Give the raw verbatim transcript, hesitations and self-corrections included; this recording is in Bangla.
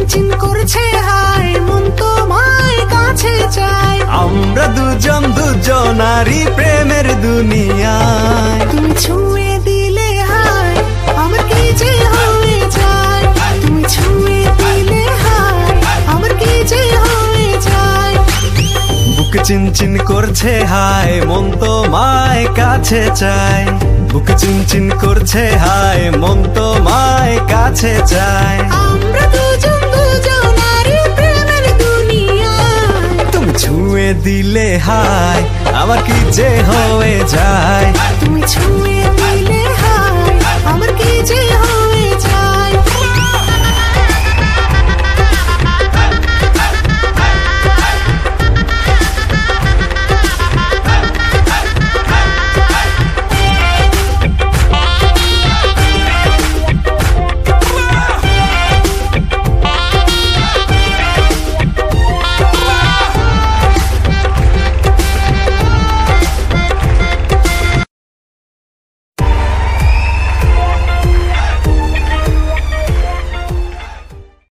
চিনচিন করছে হায় মন তোমায় কাছে চায় আমরা দুজন দুজনারই প্রেমের দুনিয়ায় তুমি ছুঁয়ে দিলে হায় আমার কি যে হয়ে যায় তুমি ছুঁয়ে দিলে হায় আমার কি যে হয়ে যায় বুক চিনচিন করছে হায় মন তোমায় কাছে চায় বুক চিনচিন করছে হায় মন তোমায় কাছে চায় আমরা দুজন দুজনারই প্রেমের দুনিয়ায় তুমি ছুঁয়ে দিলে হায় আমার কি যে হয়ে যায় তুমি ছুঁয়ে